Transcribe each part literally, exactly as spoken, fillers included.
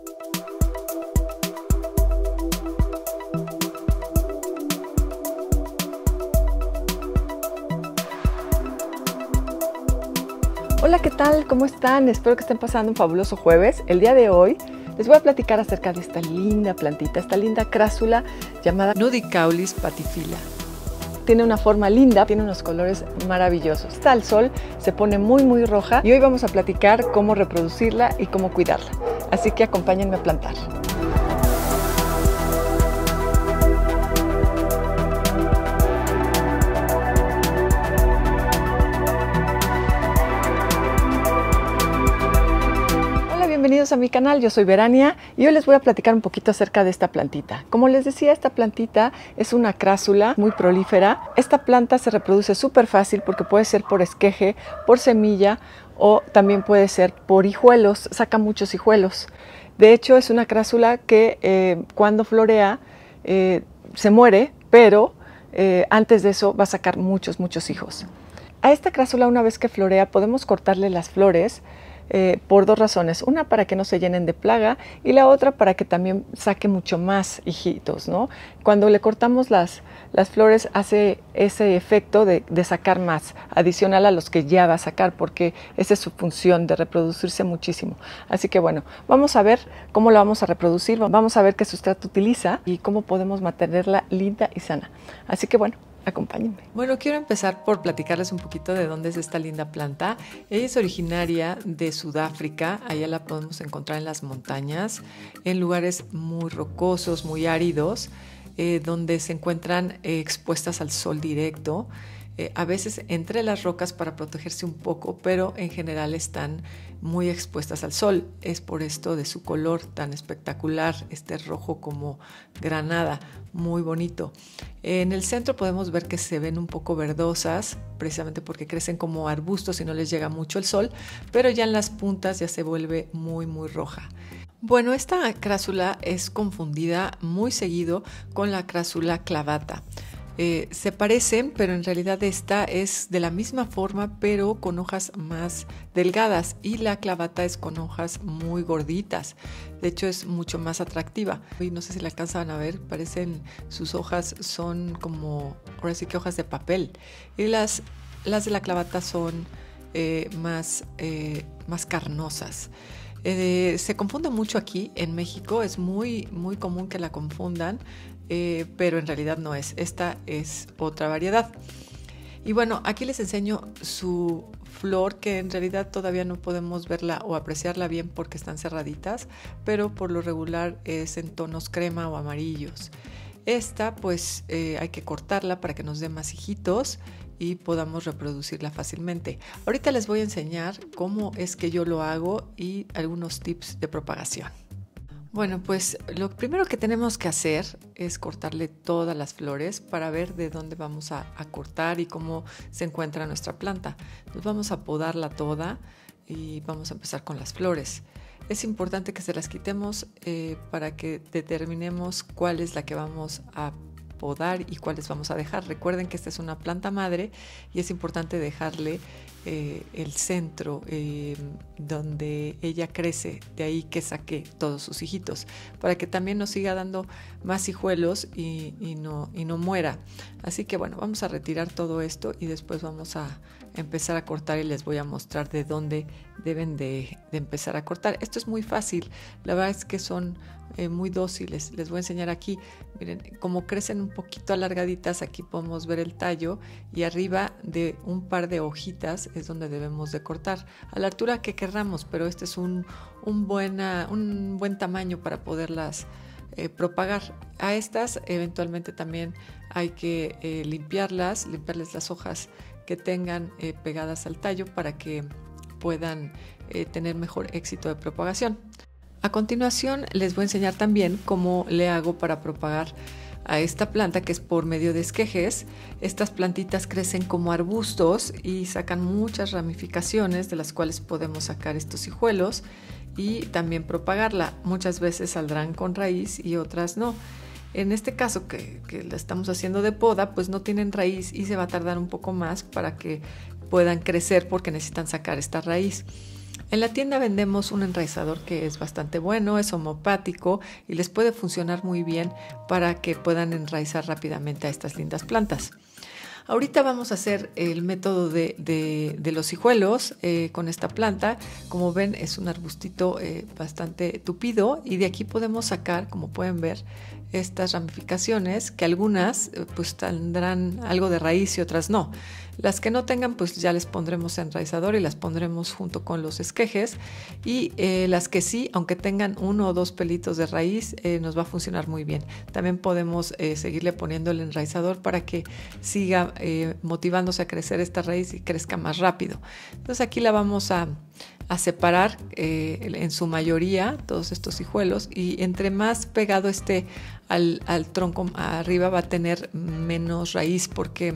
Hola, ¿qué tal? ¿Cómo están? Espero que estén pasando un fabuloso jueves. El día de hoy les voy a platicar acerca de esta linda plantita, esta linda crásula llamada Nudicaulis patifila. Tiene una forma linda, tiene unos colores maravillosos. Está al sol, se pone muy muy roja y hoy vamos a platicar cómo reproducirla y cómo cuidarla. Así que acompáñenme a plantar. Bienvenidos a mi canal, yo soy Verania y hoy les voy a platicar un poquito acerca de esta plantita. Como les decía, esta plantita es una crásula muy prolífera. Esta planta se reproduce súper fácil porque puede ser por esqueje, por semilla o también puede ser por hijuelos, saca muchos hijuelos. De hecho, es una crásula que eh, cuando florea eh, se muere, pero eh, antes de eso va a sacar muchos, muchos hijos. A esta crásula, una vez que florea, podemos cortarle las flores Eh, por dos razones, una para que no se llenen de plaga y la otra para que también saque mucho más hijitos, ¿no? Cuando le cortamos las, las flores hace ese efecto de, de sacar más, adicional a los que ya va a sacar, porque esa es su función de reproducirse muchísimo. Así que bueno, vamos a ver cómo la vamos a reproducir, vamos a ver qué sustrato utiliza y cómo podemos mantenerla linda y sana. Así que bueno, acompáñenme. Bueno, quiero empezar por platicarles un poquito de dónde es esta linda planta. Ella es originaria de Sudáfrica, allá la podemos encontrar en las montañas, en lugares muy rocosos, muy áridos, eh, donde se encuentran eh, expuestas al sol directo, eh, a veces entre las rocas para protegerse un poco, pero en general están muy expuestas al sol. Es por esto de su color tan espectacular, este rojo como granada, muy bonito. En el centro podemos ver que se ven un poco verdosas, precisamente porque crecen como arbustos y no les llega mucho el sol, pero ya en las puntas ya se vuelve muy muy roja. Bueno, esta crásula es confundida muy seguido con la crásula clavata. Eh, se parecen, pero en realidad esta es de la misma forma, pero con hojas más delgadas, y la clavata es con hojas muy gorditas. De hecho, es mucho más atractiva. Y no sé si la alcanzan a ver, parecen, sus hojas son como, ahora sí que hojas de papel. Y las, las de la clavata son eh, más, eh, más carnosas. Eh, se confunde mucho aquí en México, es muy, muy común que la confundan. Eh, pero en realidad no es, esta es otra variedad. Y bueno, aquí les enseño su flor, que en realidad todavía no podemos verla o apreciarla bien porque están cerraditas, pero por lo regular es en tonos crema o amarillos. Esta pues eh, hay que cortarla para que nos dé más hijitos y podamos reproducirla fácilmente. Ahorita les voy a enseñar cómo es que yo lo hago y algunos tips de propagación. Bueno, pues lo primero que tenemos que hacer es cortarle todas las flores para ver de dónde vamos a, a cortar y cómo se encuentra nuestra planta. Nos vamos a podarla toda y vamos a empezar con las flores. Es importante que se las quitemos eh, para que determinemos cuál es la que vamos a podar y cuáles vamos a dejar. Recuerden que esta es una planta madre y es importante dejarle eh, el centro eh, donde ella crece, de ahí que saque todos sus hijitos, para que también nos siga dando más hijuelos y, y, no, y no muera. Así que bueno, vamos a retirar todo esto y después vamos a empezar a cortar y les voy a mostrar de dónde deben de, de empezar a cortar. Esto es muy fácil, la verdad es que son eh, muy dóciles. Les voy a enseñar aquí, miren, como crecen un poquito alargaditas, aquí podemos ver el tallo y arriba de un par de hojitas es donde debemos de cortar, a la altura que querramos, pero este es un, un, buena, un buen tamaño para poderlas eh, propagar. A estas eventualmente también hay que eh, limpiarlas, limpiarles las hojas que tengan eh, pegadas al tallo para que puedan eh, tener mejor éxito de propagación. A continuación les voy a enseñar también cómo le hago para propagar a esta planta, que es por medio de esquejes. Estas plantitas crecen como arbustos y sacan muchas ramificaciones de las cuales podemos sacar estos hijuelos y también propagarla. Muchas veces saldrán con raíz y otras no. En este caso que, que la estamos haciendo de poda, pues no tienen raíz y se va a tardar un poco más para que puedan crecer porque necesitan sacar esta raíz. En la tienda vendemos un enraizador que es bastante bueno, es homeopático y les puede funcionar muy bien para que puedan enraizar rápidamente a estas lindas plantas. Ahorita vamos a hacer el método de, de, de los hijuelos eh, con esta planta. Como ven, es un arbustito eh, bastante tupido y de aquí podemos sacar, como pueden ver, estas ramificaciones que algunas eh, pues tendrán algo de raíz y otras no. Las que no tengan, pues ya les pondremos enraizador y las pondremos junto con los esquejes, y eh, las que sí, aunque tengan uno o dos pelitos de raíz, eh, nos va a funcionar muy bien. También podemos eh, seguirle poniendo el enraizador para que siga eh, motivándose a crecer esta raíz y crezca más rápido. Entonces aquí la vamos a, a separar eh, en su mayoría, todos estos hijuelos, y entre más pegado esté al, al tronco arriba va a tener menos raíz porque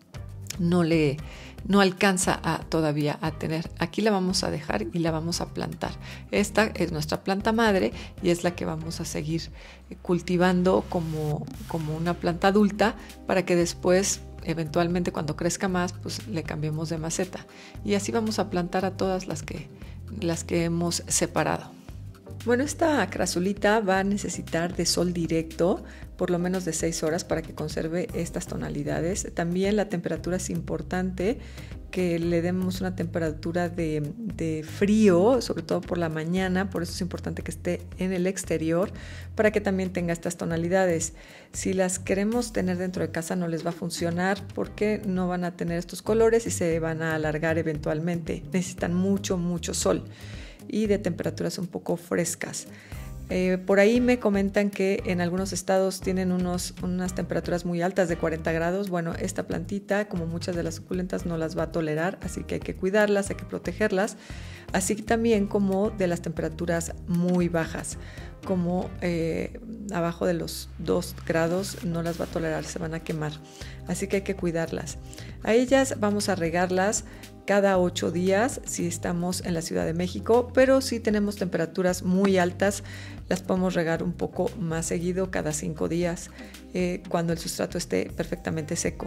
no le no alcanza a, todavía a tener. Aquí la vamos a dejar y la vamos a plantar. Esta es nuestra planta madre y es la que vamos a seguir cultivando como, como una planta adulta para que después, eventualmente, cuando crezca más, pues le cambiemos de maceta. Y así vamos a plantar a todas las que, las que hemos separado. Bueno, esta crasulita va a necesitar de sol directo, por lo menos de seis horas, para que conserve estas tonalidades. También la temperatura es importante, que le demos una temperatura de, de frío, sobre todo por la mañana, por eso es importante que esté en el exterior, para que también tenga estas tonalidades. Si las queremos tener dentro de casa no les va a funcionar porque no van a tener estos colores y se van a alargar eventualmente. Necesitan mucho, mucho sol y de temperaturas un poco frescas. Eh, por ahí me comentan que en algunos estados tienen unos, unas temperaturas muy altas de cuarenta grados. Bueno, esta plantita, como muchas de las suculentas, no las va a tolerar, así que hay que cuidarlas, hay que protegerlas, así también como de las temperaturas muy bajas, como eh, abajo de los dos grados no las va a tolerar, se van a quemar, así que hay que cuidarlas. A ellas vamos a regarlas cada ocho días si estamos en la Ciudad de México, pero si tenemos temperaturas muy altas, las podemos regar un poco más seguido, cada cinco días, eh, cuando el sustrato esté perfectamente seco.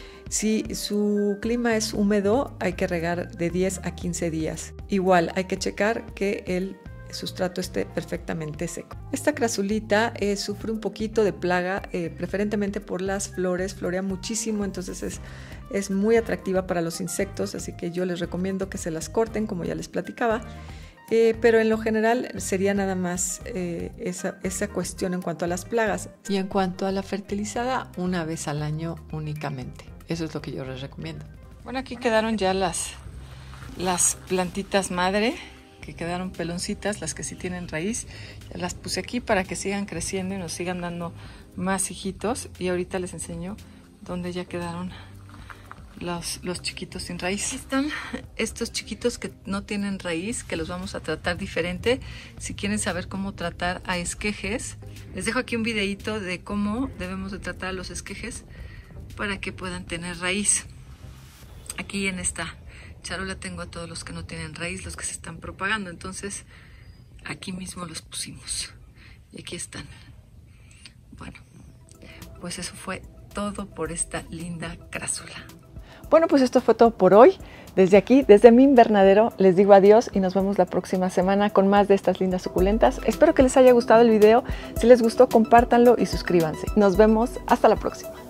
Si su clima es húmedo, hay que regar de diez a quince días. Igual, hay que checar que el sustrato esté perfectamente seco. Esta crasulita eh, sufre un poquito de plaga, eh, preferentemente por las flores, florea muchísimo, entonces es, es muy atractiva para los insectos, así que yo les recomiendo que se las corten, como ya les platicaba, eh, pero en lo general sería nada más eh, esa, esa cuestión en cuanto a las plagas. Y en cuanto a la fertilizada, una vez al año únicamente. Eso es lo que yo les recomiendo. Bueno, aquí quedaron ya las, las plantitas madre, que quedaron peloncitas, las que sí tienen raíz. Ya las puse aquí para que sigan creciendo y nos sigan dando más hijitos. Y ahorita les enseño dónde ya quedaron los, los chiquitos sin raíz. Aquí están estos chiquitos que no tienen raíz, que los vamos a tratar diferente. Si quieren saber cómo tratar a esquejes, les dejo aquí un videito de cómo debemos de tratar a los esquejes para que puedan tener raíz. Aquí en esta charola tengo a todos los que no tienen raíz, los que se están propagando, entonces aquí mismo los pusimos y aquí están. Bueno, pues eso fue todo por esta linda crásula. Bueno, pues esto fue todo por hoy. Desde aquí, desde mi invernadero, les digo adiós y nos vemos la próxima semana con más de estas lindas suculentas. Espero que les haya gustado el video. Si les gustó, compártanlo y suscríbanse. Nos vemos hasta la próxima.